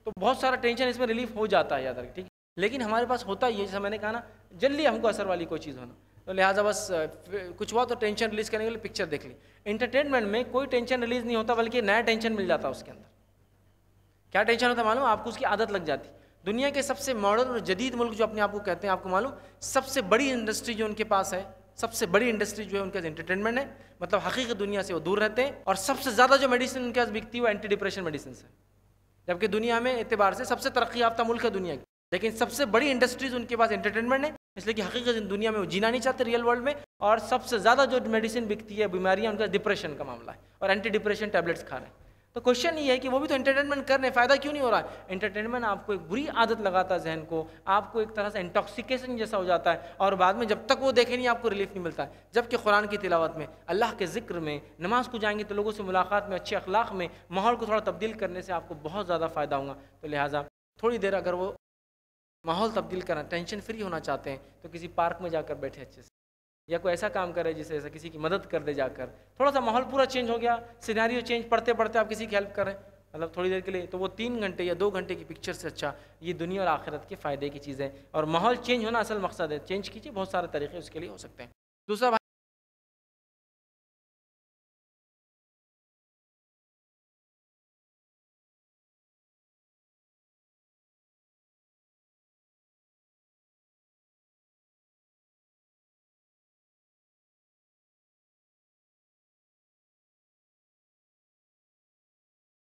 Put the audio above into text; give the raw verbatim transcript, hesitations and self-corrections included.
تو بہت سارا ٹینشن اس میں ریلیف ہو جاتا ہے یاد رکھ، ٹھیک ہے، لیکن ہمارے پاس ہوتا ہی ہے، جیسا میں نے کہا نا جلدی ہم کو اثر والی کوئی چیز ہونا، تو لہٰذا بس کچھ ہوا تو ٹینشن ریلیز کرنے کے لیے پکچر دیکھ لی۔ انٹرٹینمنٹ میں کوئی ٹینشن ریلیز نہیں ہوتا، بلکہ نیا ٹینشن مل جاتا اس کے اندر۔ کیا ٹینشن ہوتا ہے معلوم؟ آپ کو اس کی عادت لگ جاتی۔ دنیا کے سب سے ماڈرن اور جدید ملک جو اپنے آپ کو کہتے ہیں، آپ کو معلوم سب سے بڑی انڈسٹری جو ان کے پاس ہے، سب سے بڑی انڈسٹری جو ہے ان کے انٹرٹینمنٹ ہے، مطلب حقیقی دنیا سے وہ دور رہتے ہیں، اور سب سے زیادہ جو میڈیسن ان کے پاس بکتی ہے وہ اینٹی ڈپریشن میڈیسنس ہے، جبکہ دنیا میں اعتبار سے سب سے ترقی یافتہ ملک ہے دنیا کی، لیکن سب سے بڑی انڈسٹریز ان کے پاس انٹرٹینمنٹ ہے، اس لیے کہ حقیقی دنیا میں وہ جینا نہیں چاہتے ریئل ورلڈ میں، اور سب سے زیادہ جو میڈیسن بکتی ہے بیماریاں ان کا ڈپریشن کا معاملہ ہے، اور اینٹی ڈپریشن ٹیبلٹس کھا رہے ہیں۔ تو کوشچن یہ ہے کہ وہ بھی تو انٹرٹینمنٹ کر رہے ہیں، فائدہ کیوں نہیں ہو رہا ہے؟ انٹرٹینمنٹ آپ کو ایک بری عادت لگاتا ہے ذہن کو، آپ کو ایک طرح سے انٹاکسیکیشن جیسا ہو جاتا ہے، اور بعد میں جب تک وہ دیکھے نہیں آپ کو ریلیف نہیں ملتا ہے۔ جبکہ قرآن کی تلاوت میں، اللہ کے ذکر میں، نماز کو جائیں گے تو لوگوں سے ملاقات میں، اچھے اخلاق میں، ماحول کو تھوڑا تبدیل کرنے سے آپ کو بہت زیادہ فائدہ ہوگا۔ تو لہٰذا تھوڑی دیر اگر وہ ماحول تبدیل کرنا، ٹینشن فری ہونا چاہتے ہیں، تو کسی پارک میں جا کر بیٹھے اچھے سے، یا کوئی ایسا کام کرے جسے ایسا کسی کی مدد کر دے جا کر، تھوڑا سا ماحول پورا چینج ہو گیا، سینیریو چینج، پڑھتے پڑھتے آپ کسی کی ہیلپ کریں مطلب تھوڑی دیر کے لیے، تو وہ تین گھنٹے یا دو گھنٹے کی پکچر سے اچھا یہ دنیا اور آخرت کے فائدے کی چیز ہے۔ اور ماحول چینج ہونا اصل مقصد ہے، چینج کیجیے، بہت سارے طریقے اس کے لیے ہو سکتے ہیں۔ دوسرا